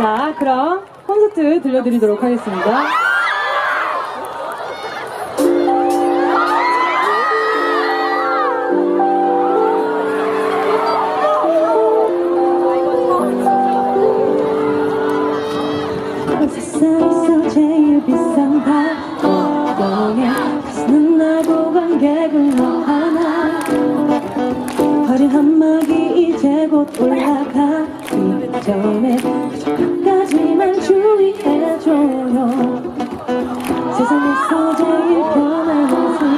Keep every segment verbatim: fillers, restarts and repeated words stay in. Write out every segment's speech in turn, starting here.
자, 그럼 콘서트 들려드리도록 하겠습니다. 세상에서 제일 비싼 발동에 가슴은 나고 관객은 너 하나. 허리 한마디 이제 곧 올라가기 전에 끝까지만 주의해줘요. 세상에서 제일 편한 옷을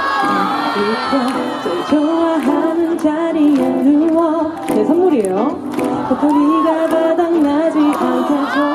입고 제일 좋아하는 자리에 누워. 네, 선물이에요. 도토리가 바닥나지 않게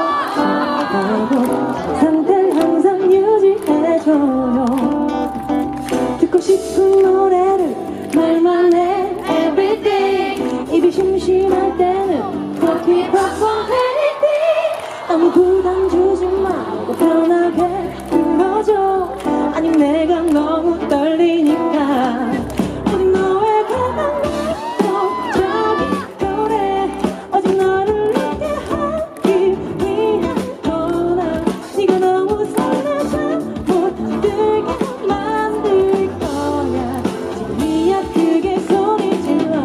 조심하고 상태는 항상 유지해줘요. 듣고 싶은 노래를 말만 해 everyday. 입이 심심할 때는 coffee pop for anything. 아무 부담 주지 말고 편하게 불러줘. 아니 내가 너무 떨리니까. 어디 너의 가방 놔둬 저기 노래. 오직 너를 웃게 하기 위한 거나. 네가 너무 설레서 못 들게 만들 거야. 지금이야 크게 소리 질러.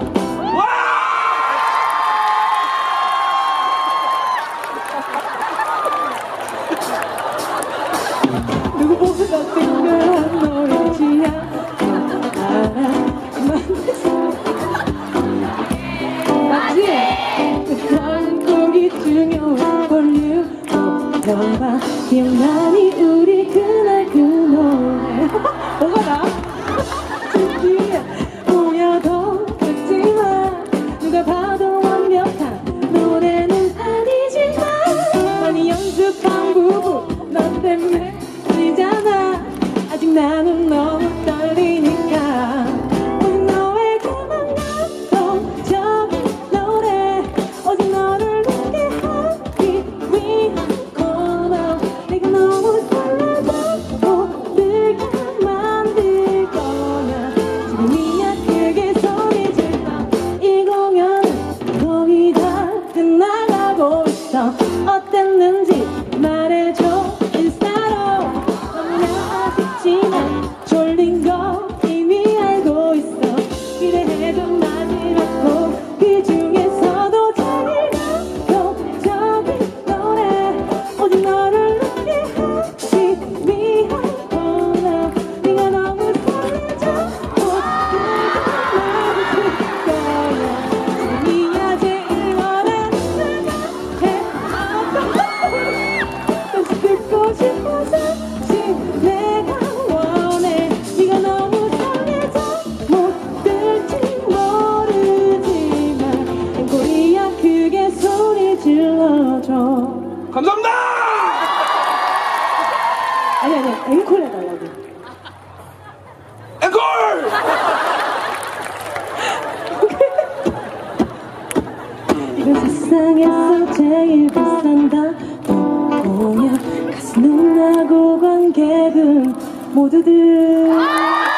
누구보다 특별한 노래지야. 맞지? 나는 곡이 중요한 볼륨 높여봐. 기억나니 우리 그날 그 노래. 뭐가 나? 듣기에 보여도 듣지마. 누가 봐도 완벽한 노래는 아니지만 많이 연습한 부분 너 때문에 들리잖아. 아직 나는 너무 떨리니까. 오직 너의 가방 놔둬 저기 노래. 오직 너를 웃게 하기 위한 거나. 내가 너무 설레서 못 들게 만들 거야. 지금이야 크게 소리 질러. 이 공연은 거의 다 끝나가고 있어. 어땠는지 말해줘 인스타로. 너무나 아쉽지만 졸린 거 이미 알고 있어. 기대해도 마지막 곡 그 중에서도 제일 감동적인 노래. 오직 너를 웃게 하기 위한 거나. 네가 너무 설레져 못 들게 만들 거야. 지금이야 제일 원하는 해. 다시 듣고 싶어서 지금 내가 원해. 네가 너무 설레져 못 들지 모르지만 앵콜이야 크게 소리 질러줘. 감사합니다! 아니 아니 앵콜 해달라고. 앵콜! 이건 세상에서 제일 비싼 단동이야. 가슴은 나고 관객은 모두들